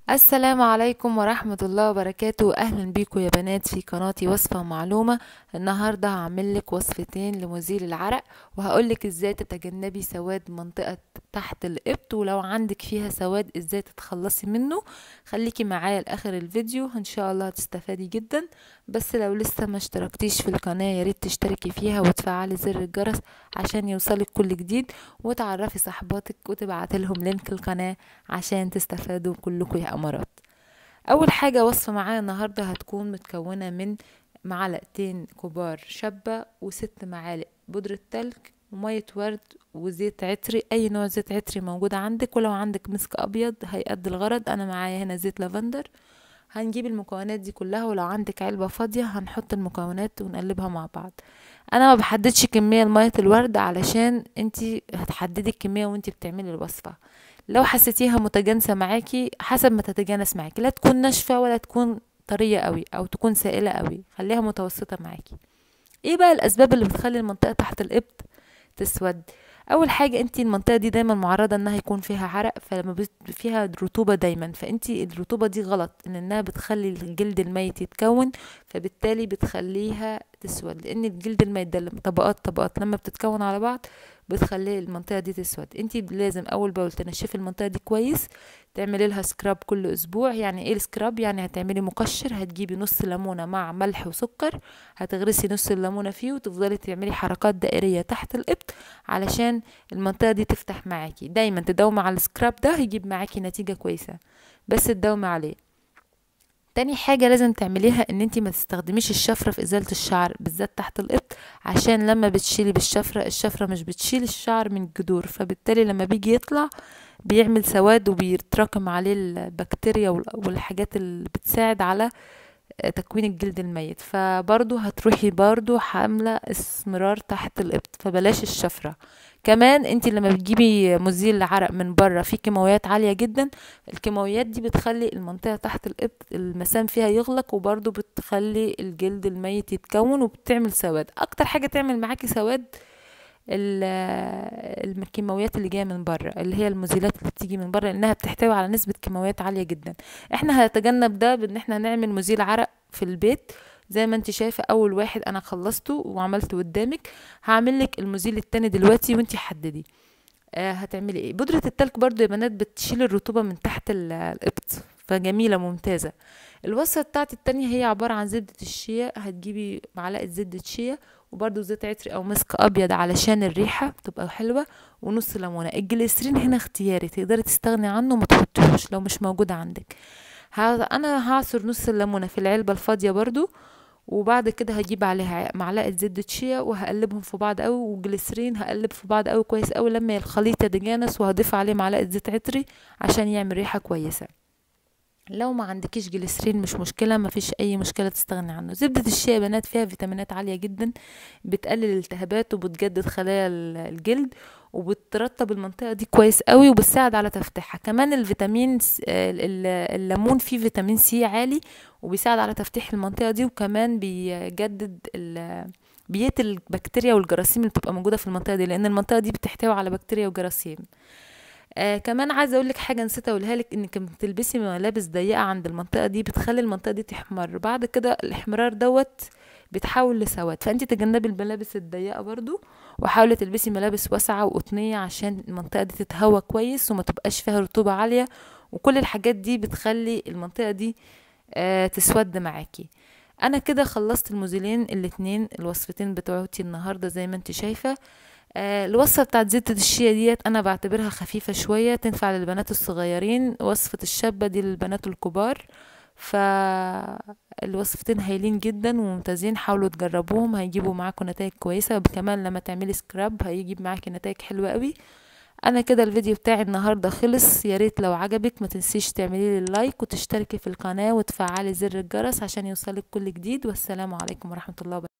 السلام عليكم ورحمة الله وبركاته. أهلا بيكم يا بنات في قناتي وصفة ومعلومة. النهاردة هعملك وصفتين لمزيل العرق، وهقولك ازاي تتجنبي سواد منطقة تحت الإبط، ولو عندك فيها سواد ازاي تتخلصي منه. خليكي معايا لآخر الفيديو، ان شاء الله هتستفادي جدا. بس لو لسه ما اشتركتيش في القناة ياريت تشتركي فيها وتفعلي زر الجرس عشان يوصلك كل جديد، وتعرفي صحباتك وتبعتي لهم لينك القناة عشان تستفادوا كلكم يا امارات. اول حاجة وصفة معايا النهاردة هتكون متكونة من معلقتين كبار شابة، وست معالق بودرة تلج، ومية ورد، وزيت عطري، اي نوع زيت عطري موجود عندك، ولو عندك مسك ابيض هيقضي الغرض. انا معايا هنا زيت لافندر. هنجيب المكونات دي كلها، ولو عندك علبة فاضية هنحط المكونات ونقلبها مع بعض. انا ما بحددش كمية لمية الورد علشان انتي هتحددي الكمية وانتي بتعملي الوصفة. لو حسيتيها متجانسة معاكي حسب ما تتجانس معاكي، لا تكون ناشفة ولا تكون طرية قوي او تكون سائلة قوي، خليها متوسطة معاكي. ايه بقى الاسباب اللي بتخلي المنطقة تحت الابط تسود؟ اول حاجه، انت المنطقه دي دايما معرضه انها يكون فيها عرق، فلما فيها رطوبه دايما، فانت الرطوبه دي غلط انها بتخلي الجلد الميت يتكون، فبالتالي بتخليها تسود، لان الجلد الميت ده طبقات طبقات لما بتتكون على بعض بتخلي المنطقه دي تسود. انت لازم اول باول تنشفي المنطقه دي كويس، تعملي لها سكراب كل اسبوع. يعني ايه السكراب؟ يعني هتعملي مقشر، هتجيبي نص ليمونه مع ملح وسكر، هتغرسي نص الليمونه فيه وتفضلي تعملي حركات دائريه تحت الابط علشان المنطقة دي تفتح معاكي. دايما تداومي على السكراب ده هيجيب معاكي نتيجة كويسة، بس تداومي عليه. تاني حاجة لازم تعمليها ان انتي ما تستخدميش الشفرة في ازالة الشعر بالذات تحت الابط، عشان لما بتشيلي بالشفرة الشفرة مش بتشيل الشعر من الجذور، فبالتالي لما بيجي يطلع بيعمل سواد وبيتراكم عليه البكتيريا والحاجات اللي بتساعد على تكوين الجلد الميت، فبرضو هتروحي برضو حاملة اسمرار تحت الابط، فبلاش الشفرة. كمان انت لما بتجيبي مزيل عرق من بره فيه كيماويات عالية جدا، الكيماويات دي بتخلي المنطقة تحت الابط المسام فيها يغلق، وبرضو بتخلي الجلد الميت يتكون وبتعمل سواد. اكتر حاجة تعمل معاكي سواد الكيماويات اللي جايه من بره، اللي هي المزيلات اللي بتيجي من بره، لانها بتحتوي على نسبه كيماويات عاليه جدا. احنا هنتجنب ده بان احنا نعمل مزيل عرق في البيت. زي ما انت شايفه اول واحد انا خلصته وعملته قدامك، هعمل لك المزيل التاني دلوقتي وانت حددي. هتعملي ايه؟ بودره التلج برضو يا بنات بتشيل الرطوبه من تحت الابط، فجميله ممتازه. الوصفه بتاعتي التانية هي عباره عن زبده الشيا. هتجيبي معلقه زبده شيا، وبرده زيت عطري او مسك ابيض علشان الريحه تبقى حلوه، ونص ليمونه. الجليسرين هنا اختياري، تقدري تستغني عنه ما تحطيهوش لو مش موجود عندك. انا هعصر نص الليمونه في العلبه الفاضيه برضو، وبعد كده هجيب عليها معلقه زبده شيا وهقلبهم في بعض قوي، وجليسرين هقلب في بعض قوي كويس قوي لما الخليط يتجانس، وهضيف عليه معلقه زيت عطري عشان يعمل ريحه كويسه. لو ما عندكيش جليسرين مش مشكله، ما فيش اي مشكله تستغني عنه. زبده الشيا يا بنات فيها فيتامينات عاليه جدا، بتقلل الالتهابات وبتجدد خلايا الجلد، وبترطب المنطقه دي كويس قوي، وبتساعد على تفتيحها. كمان الفيتامين الليمون فيه فيتامين سي عالي، وبيساعد على تفتيح المنطقه دي، وكمان بيجدد بيقتل البكتيريا والجراثيم اللي بتبقى موجوده في المنطقه دي، لان المنطقه دي بتحتوي على بكتيريا وجراثيم. كمان عايزه اقول لك حاجه نسيت اقولها لك، انك لما بتلبسي ملابس ضيقه عند المنطقه دي بتخلي المنطقه دي تحمر، بعد كده الاحمرار دوت بيتحول لسواد. فانت تجنبي الملابس الضيقه برضو، وحاولي تلبسي ملابس واسعه وقطنيه عشان المنطقه دي تتهوى كويس وما تبقاش فيها رطوبه عاليه، وكل الحاجات دي بتخلي المنطقه دي تسود معاكي. انا كده خلصت المزيلين الاتنين، الوصفتين بتوعتي النهارده زي ما انت شايفه. الوصفة بتاعت زبدة الشيا ديت انا بعتبرها خفيفة شوية، تنفع للبنات الصغيرين. وصفة الشابة دي للبنات الكبار. فالوصفتين هايلين جدا وممتازين، حاولوا تجربوهم هيجيبوا معاكم نتائج كويسة، كمان لما تعملي سكراب هيجيب معاكي نتائج حلوة قوي. انا كده الفيديو بتاعي النهاردة خلص. يا ريت لو عجبك ما تنسيش تعملي لي لايك وتشتركي في القناة وتفعلي زر الجرس عشان يوصلك كل جديد. والسلام عليكم ورحمة الله وبركاته.